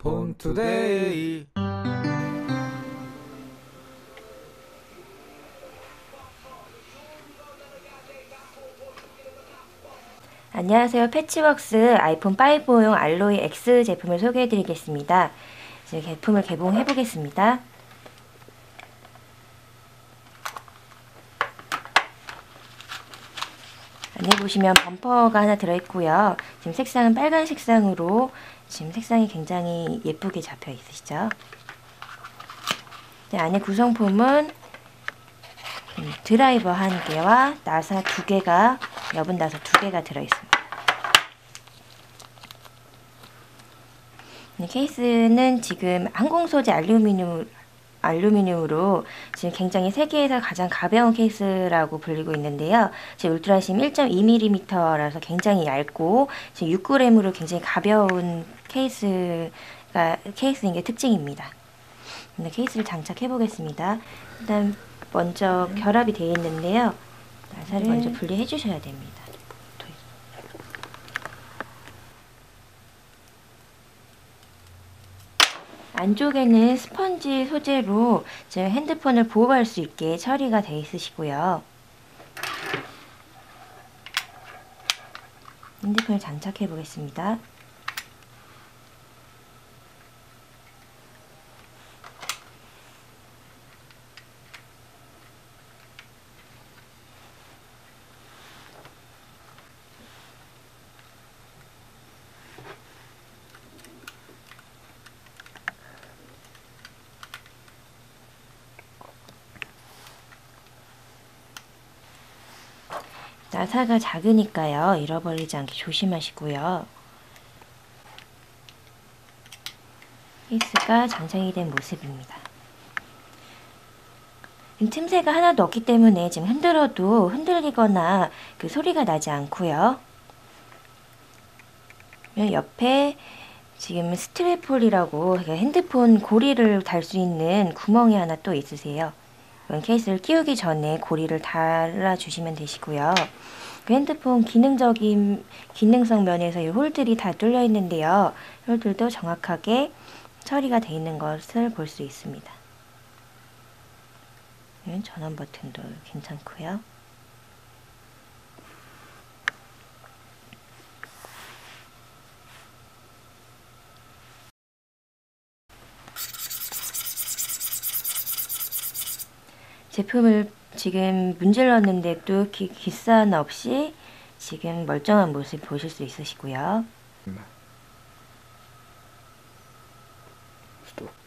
폰투데이. 안녕하세요. 패치웍스 아이폰 5용 알로이 X 제품을 소개해 드리겠습니다. 이제 제품을 개봉해 보겠습니다. 안에 보시면 범퍼가 하나 들어있고요. 지금 색상은 빨간 색상으로 지금 색상이 굉장히 예쁘게 잡혀 있으시죠? 네, 안에 구성품은 드라이버 한 개와 나사 두 개가, 여분 나사 두 개가 들어있습니다. 케이스는 지금 항공 소재 알루미늄으로 지금 굉장히 세계에서 가장 가벼운 케이스라고 불리고 있는데요. 지금 울트라심 1.2mm라서 굉장히 얇고 지금 6g으로 굉장히 가벼운 케이스인 게 특징입니다. 케이스를 장착해 보겠습니다. 일단 먼저 결합이 되어 있는데요. 나사를 먼저 분리해 주셔야 됩니다. 안쪽에는 스펀지 소재로 지금 핸드폰을 보호할 수 있게 처리가 되어 있으시고요. 핸드폰을 장착해 보겠습니다. 나사가 작으니까요. 잃어버리지 않게 조심하시고요. 케이스가 장착이 된 모습입니다. 틈새가 하나도 없기 때문에 지금 흔들어도 흔들리거나 그 소리가 나지 않고요. 옆에 지금 스트랩홀이라고 핸드폰 고리를 달 수 있는 구멍이 하나 또 있으세요. 이건 케이스를 끼우기 전에 고리를 달아주시면 되시고요. 그 핸드폰 기능성 면에서 이 홀들이 다 뚫려 있는데요. 홀들도 정확하게 처리가 되어 있는 것을 볼 수 있습니다. 전원 버튼도 괜찮고요. 제품을 지금 문질렀는데도 기스 없이 지금 멀쩡한 모습 보실 수 있으시고요. 스톱.